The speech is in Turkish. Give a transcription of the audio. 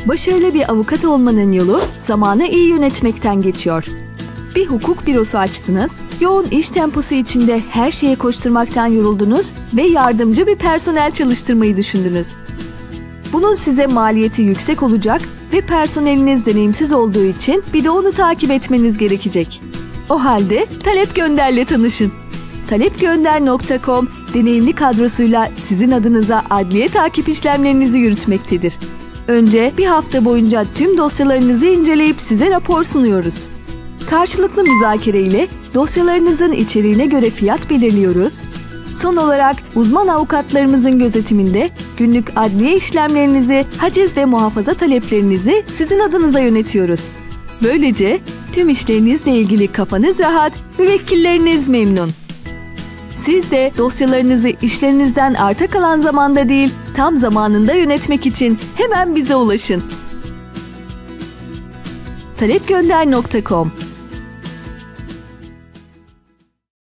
Başarılı bir avukat olmanın yolu zamanı iyi yönetmekten geçiyor. Bir hukuk bürosu açtınız, yoğun iş temposu içinde her şeye koşturmaktan yoruldunuz ve yardımcı bir personel çalıştırmayı düşündünüz. Bunun size maliyeti yüksek olacak ve personeliniz deneyimsiz olduğu için bir de onu takip etmeniz gerekecek. O halde Talep Gönder'le tanışın. Talepgönder.com deneyimli kadrosuyla sizin adınıza adliye takip işlemlerinizi yürütmektedir. Önce bir hafta boyunca tüm dosyalarınızı inceleyip size rapor sunuyoruz. Karşılıklı müzakere ile dosyalarınızın içeriğine göre fiyat belirliyoruz. Son olarak uzman avukatlarımızın gözetiminde günlük adliye işlemlerinizi, haciz ve muhafaza taleplerinizi sizin adınıza yönetiyoruz. Böylece tüm işlerinizle ilgili kafanız rahat, müvekkilleriniz memnun. Siz de dosyalarınızı işlerinizden arta kalan zamanda değil, tam zamanında yönetmek için hemen bize ulaşın. Talepgönder.com